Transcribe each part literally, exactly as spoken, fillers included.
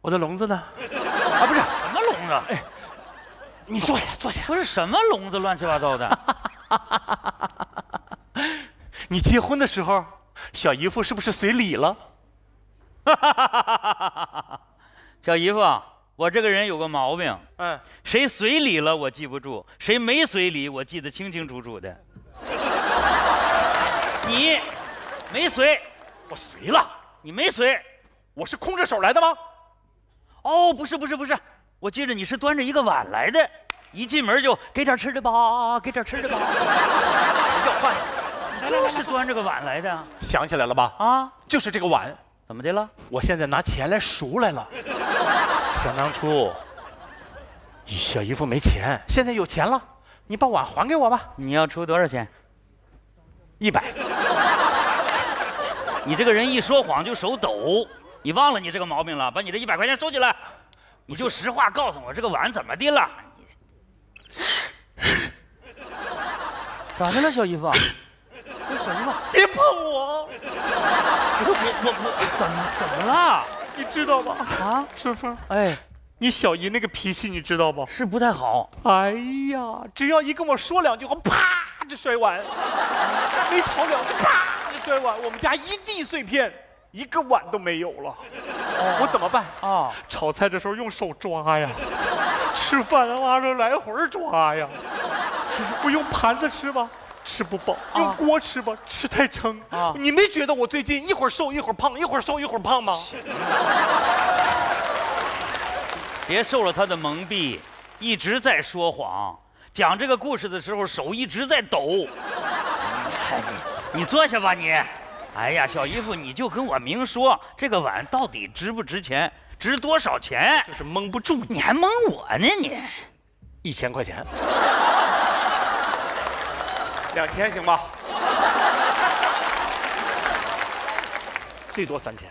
我的笼子呢？啊，不是什么笼子？ 哎，你坐下，坐下。 不是什么笼子，乱七八糟的。 你结婚的时候，小姨夫是不是随礼了？ 小姨夫，我这个人有个毛病，嗯，谁随礼了我记不住，谁没随礼我记得清清楚楚的。你没随， 我随了。 你没随， 我是空着手来的吗？ 哦，不是不是不是，我记得你是端着一个碗来的，一进门就给点吃的吧，给点吃的吧。 要饭， 就是端着个碗来的。 想起来了吧？ 啊， 就是这个碗。 怎么的了？ 我现在拿钱来赎来了。想当初，小姨夫没钱，现在有钱了，你把碗还给我吧。 你要出多少钱？ 一百。 你这个人一说谎就手抖，你忘了你这个毛病了？把你这一百块钱收起来，你就实话告诉我这个碗怎么的了？咋的了，小姨夫？小姨夫， 别碰我！ 我我我怎么怎么了？ 你知道吗？ 啊， 顺风， 哎， 你小姨那个脾气你知道不？ 是不太好。 哎呀，只要一跟我说两句话，啪就摔碗，没吵两句，啪就摔碗，我们家一地碎片，一个碗都没有了。哦、我怎么办啊、哦？炒菜的时候用手抓呀，吃饭的话就来回抓呀。我用盘子吃吧，吃不饱；用锅吃吧，吃太撑。啊、你没觉得我最近一会儿瘦一会儿胖，一会儿瘦一会儿胖吗？ 别受了他的蒙蔽，一直在说谎。讲这个故事的时候，手一直在抖。哎，你你坐下吧，你。哎呀，小姨夫，你就跟我明说，这个碗到底值不值钱？值多少钱？ 就是蒙不住你， 你还蒙我呢，你。 一千块钱。两千行吧？最多三千。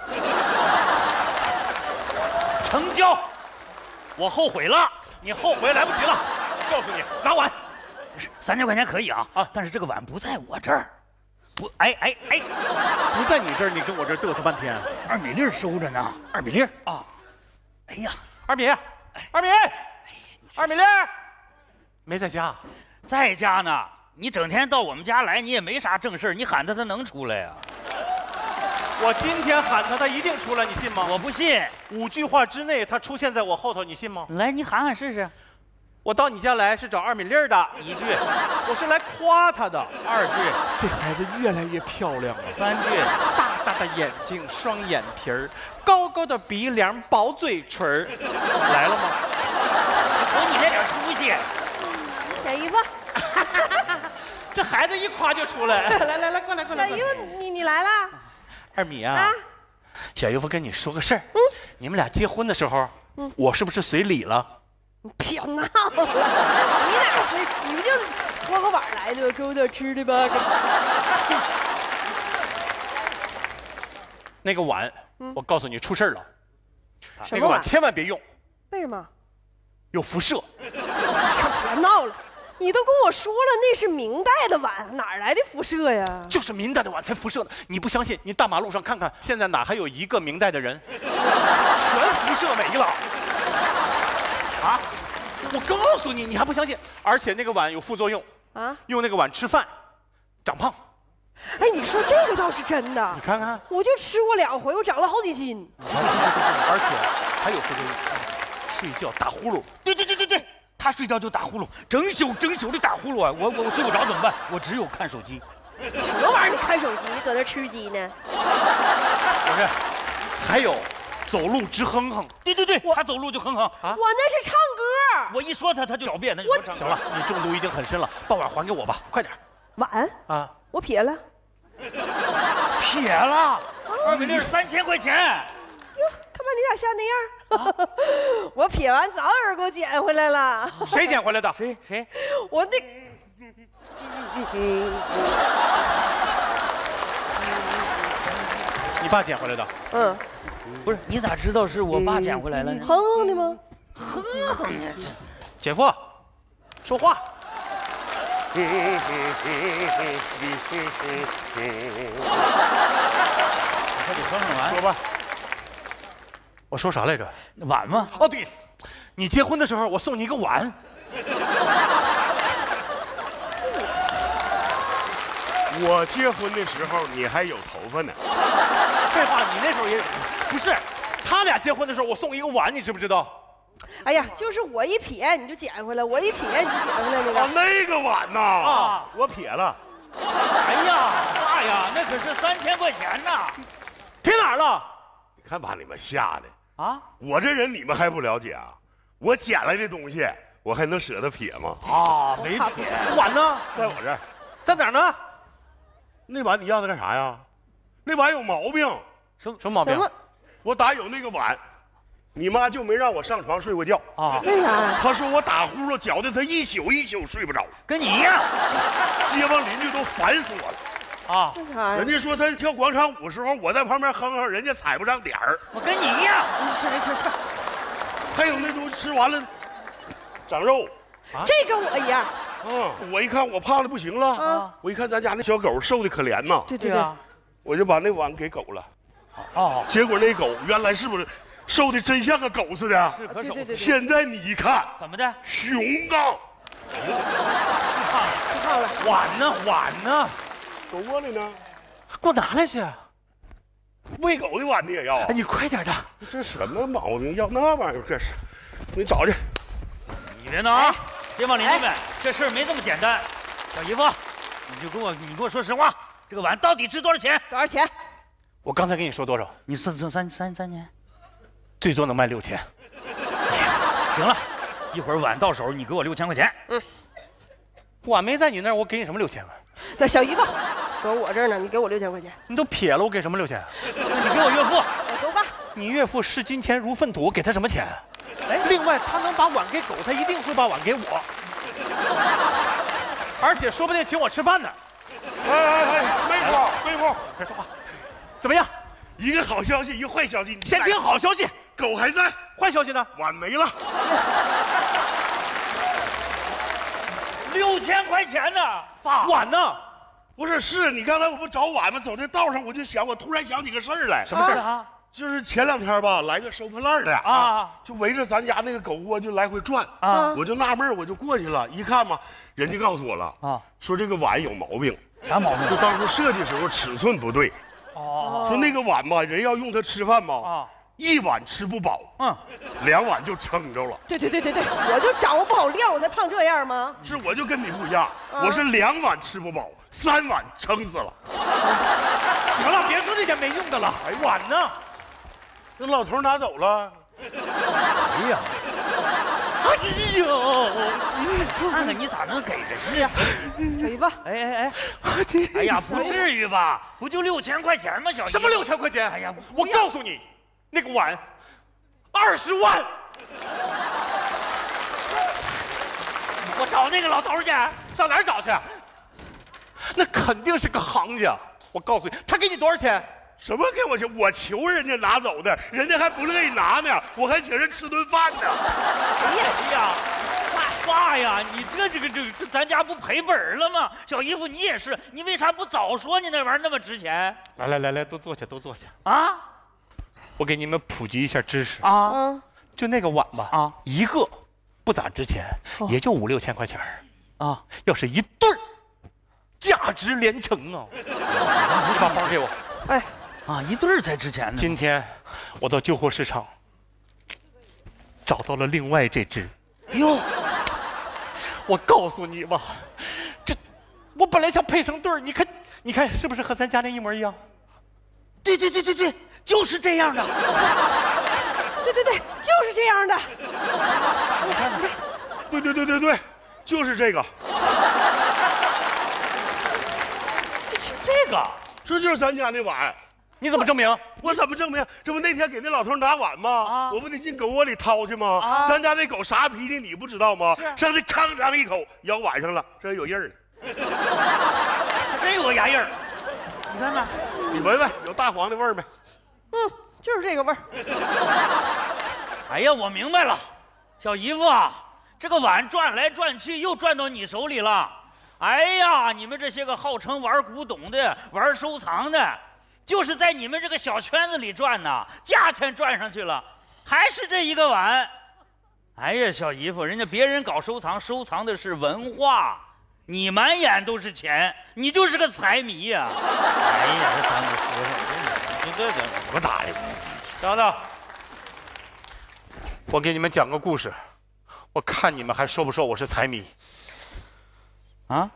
成交。我后悔了。 你后悔来不及了。告诉你，拿碗。 三千块钱可以啊啊！但是这个碗不在我这儿。不，哎哎哎， 不在你这儿，你跟我这儿嘚瑟半天。 二米粒收着呢。 二米粒啊！哎呀， 二米，二米，二米粒，没在家， 在家呢。你整天到我们家来，你也没啥正事，你喊他，他能出来呀？ 我今天喊他，他一定出来，你信吗？ 我不信。 五句话之内，他出现在我后头，你信吗？ 来，你喊喊试试。 我到你家来是找二米粒的，一句；我是来夸他的，二句。这孩子越来越漂亮了， 三句。 大大的眼睛，双眼皮儿，高高的鼻梁，薄嘴唇儿，来了吗？ 瞅你那点出息。 小姨夫。 这孩子一夸就出来，来来来，过来过来。 小姨夫，你你来了。 二米啊，啊小姨夫跟你说个事儿，嗯，你们俩结婚的时候，嗯，我是不是随礼了？ 别闹了，你俩随你就拖个碗来的，给我点吃的吧。 那个碗，嗯、我告诉你出事了，那个碗千万别用。 为什么？ 有辐射。 别闹了。你都跟我说了，那是明代的碗，哪来的辐射呀？ 就是明代的碗才辐射的。你不相信？你大马路上看看，现在哪还有一个明代的人？全辐射没了。啊！我告诉你，你还不相信？而且那个碗有副作用啊！用那个碗吃饭，长胖。 哎，你说这个倒是真的。 你看看， 我就吃过两回，我长了好几斤。 而且还有副作用，睡觉打呼噜。 对对对对对。他睡觉就打呼噜，整宿整宿的打呼噜啊！我我我睡不着怎么办？我只有看手机。 什么玩意儿？你看手机？你搁那吃鸡呢？ 不是，还有走路直哼哼。 对对对，他走路就哼哼啊！ 我那是唱歌。 我一说他，他就狡辩，他就说唱歌。 行了，你中毒已经很深了，把碗还给我吧，快点。 碗啊，我撇了。 撇了？二米粒三千块钱。 哟，他把你俩吓那样。啊、我撇完早有人给我捡回来了。 谁捡回来的？ 谁谁？ 我那。 你爸捡回来的？ 嗯， 不是，你咋知道是我爸捡回来了呢？ 哼哼的吗？ 哼哼的。 姐夫，说话。 快点哼哼完。 说吧。 我说啥来着？ 碗吗？ 哦，对，你结婚的时候我送你一个碗。 我结婚的时候你还有头发呢。 废话，你那时候也有。不是，他俩结婚的时候我送一个碗，你知不知道？ 哎呀，就是我一撇你就捡回来，我一撇你就捡回来那个。 哦，那个碗呐，啊，我撇了。 哎呀，爸呀，那可是三千块钱呐！ 撇哪儿了？ 你看把你们吓的啊！ 我这人你们还不了解啊？我捡来的东西，我还能舍得撇吗？ 啊，没撇。 碗呢？ 在我这儿。 在哪儿呢？ 那碗你要它干啥呀？那碗有毛病。 什么什么毛病？ 我打有那个碗，你妈就没让我上床睡过觉啊？ 为啥呀？ 她说我打呼噜搅得她一宿一宿睡不着， 跟你一样。 街坊邻居都烦死我了啊！ 为啥呀？ 人家说她跳广场舞时候，我在旁边哼哼，人家踩不上点儿。 我跟你一样。 你吃吃吃。 还有那东西吃完了长肉。 啊、这跟我一样。 嗯，我一看我胖的不行了，啊、我一看咱家那小狗瘦的可怜呐， 对对对， 我就把那碗给狗了。 哦， 结果那狗原来是不是瘦的真像个狗似的？ 是可手。 对对对。 现在你一看， 怎么的？ 熊高。 胖了， 胖了。 碗呢？碗呢？ 狗窝里呢？ 给我拿来去。 喂狗的碗你也要啊？ 哎，你快点的！ 这什么毛病？要那玩意儿这是？你找去。 你别闹啊！街坊邻居们，这事儿没这么简单。小姨夫，你就跟我，你跟我说实话，这个碗到底值多少钱？ 多少钱？ 我刚才跟你说多少？ 你三三三三三年， 最多能卖六千。 行了，一会儿碗到手，你给我六千块钱。 嗯， 碗没在你那儿，我给你什么六千啊？ 那小姨夫，搁我这儿呢，你给我六千块钱。 你都撇了，我给什么六千？ 你给我岳父。 走吧。 你岳父视金钱如粪土，给他什么钱？哎，另外他能把碗给狗，他一定会把碗给我，而且说不定请我吃饭呢。 哎哎哎，妹夫，妹夫， 别说话。怎么样？ 一个好消息，一个坏消息。你先听好消息， 狗还在。 坏消息呢？ 碗没了。 六千块钱呢，爸。 碗呢？ 不是，是你刚才我不找碗吗？走这道上我就想，我突然想起个事儿来。 什么事儿啊？ 就是前两天吧，来个收破烂的啊，就围着咱家那个狗窝就来回转啊，我就纳闷，我就过去了，一看嘛，人家告诉我了啊，说这个碗有毛病。 啥毛病？ 就当初设计时候尺寸不对。哦。说那个碗吧，人要用它吃饭嘛，啊，一碗吃不饱，嗯，两碗就撑着了。 对对对对对，我就掌握不好量，我才胖这样吗？ 是，我就跟你不一样，我是两碗吃不饱，三碗撑死了。 行了，别说那些没用的了。哎，碗呢？ 那老头拿走了。 哎呀，哎呦， 看看你咋能给人家？ 小姨夫， 哎哎哎，哎呀，不至于吧？不就六千块钱吗？小姨夫， 什么六千块钱？ 哎呀， 我告诉你，那个碗二十万。 我找那个老头去， 上哪儿找去？那肯定是个行家。我告诉你，他给你多少钱？ 什么给我钱？我求人家拿走的，人家还不乐意拿呢，我还请人吃顿饭呢。 哎呀，爸呀，你这这个这这咱家不赔本了吗？小姨夫，你也是，你为啥不早说你那玩意儿那么值钱？ 来来来来，都坐下，都坐下啊！ 我给你们普及一下知识啊， 就那个碗吧啊，一个不咋值钱， 哦、 也就五六千块钱啊。要是一对儿，价值连城啊！你把包给我。 哎。 啊，一对儿才值钱呢。 今天我到旧货市场找到了另外这只。 哟， 我告诉你吧，这我本来想配成对儿，你看，你看是不是和咱家那一模一样？ 对对对对对，就是这样的。 对对对，就是这样的。 你看，对对对对对，就是这个。 就是这个， 这就是咱家那碗。 你怎么证明？ 我怎么证明？这不那天给那老头拿碗吗？啊、我不得进狗窝里掏去吗？啊、咱家那狗啥脾气你不知道吗？上这吭哧一口咬碗上了，这有印儿呢。 还真有个牙印儿。你看看， 你闻闻，有大黄的味儿没？ 嗯，就是这个味儿。 哎呀，我明白了，小姨夫啊，这个碗转来转去又转到你手里了。哎呀，你们这些个号称玩古董的、玩收藏的。就是在你们这个小圈子里转呢，价钱赚上去了， 还是这一个碗。哎呀，小姨夫，人家别人搞收藏，收藏的是文化，你满眼都是钱，你就是个财迷呀、啊！哎呀，这咱们说，这这这不打的。 等等，我给你们讲个故事，我看你们还说不说我是财迷？ 啊？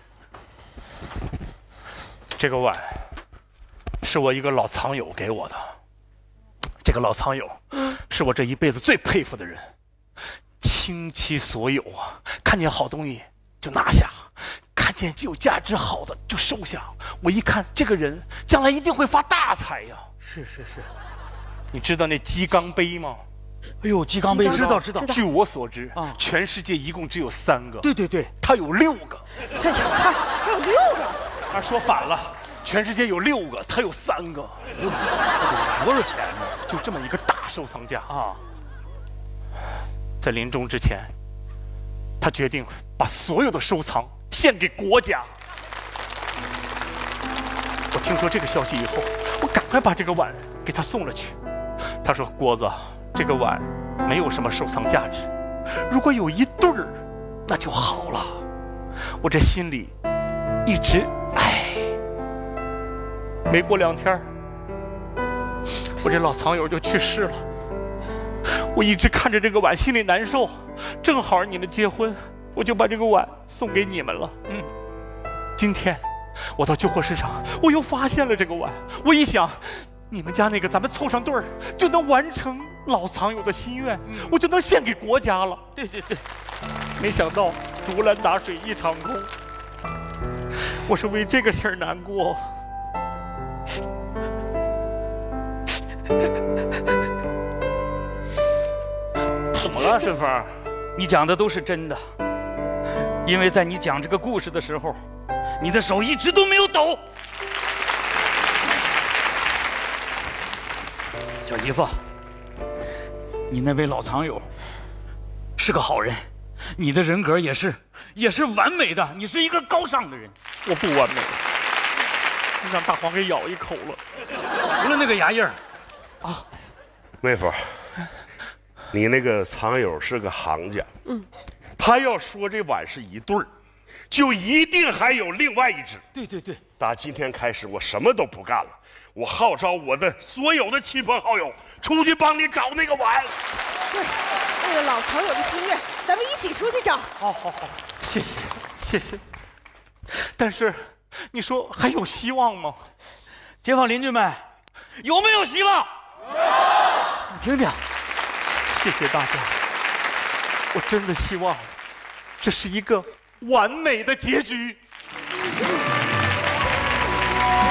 这个碗是我一个老藏友给我的，这个老藏友是我这一辈子最佩服的人，倾其所有啊，看见好东西就拿下，看见有价值好的就收下。我一看这个人将来一定会发大财呀！ 是是是， 你知道那鸡缸杯吗？ 哎呦，鸡缸杯知道知道。 据我所知啊，全世界一共只有三个。 对对对， 它有六个。 他他有六个。 他说反了，全世界有六个，他有三个。 多少钱呢？ 就这么一个大收藏家啊！ 在临终之前，他决定把所有的收藏献给国家。我听说这个消息以后，我赶快把这个碗给他送了去。他说：“郭子，这个碗没有什么收藏价值，如果有一对儿，那就好了。”我这心里一直哎，没过两天，我这老藏友就去世了。我一直看着这个碗，心里难受。正好你们结婚，我就把这个碗送给你们了。嗯，今天我到旧货市场，我又发现了这个碗。我一想，你们家那个，咱们凑上对儿，就能完成老藏友的心愿，嗯、我就能献给国家了。 对对对， 没想到竹篮打水一场空，我是为这个事儿难过。怎么了，顺风？ 你讲的都是真的，因为在你讲这个故事的时候，你的手一直都没有抖。小姨夫，你那位老藏友是个好人，你的人格也是也是完美的，你是一个高尚的人。 我不完美，你让大黄给咬一口了， 除了那个牙印儿啊。 妹夫，你那个藏友是个行家，嗯，他要说这碗是一对儿，就一定还有另外一只。 对对对， 打今天开始，我什么都不干了，我号召我的所有的亲朋好友出去帮你找那个碗。 对，为了老藏友的心愿，咱们一起出去找。 好好好，谢谢谢谢。但是，你说还有希望吗？ 街坊邻居们，有没有希望？你听听。 谢谢大家，我真的希望这是一个完美的结局。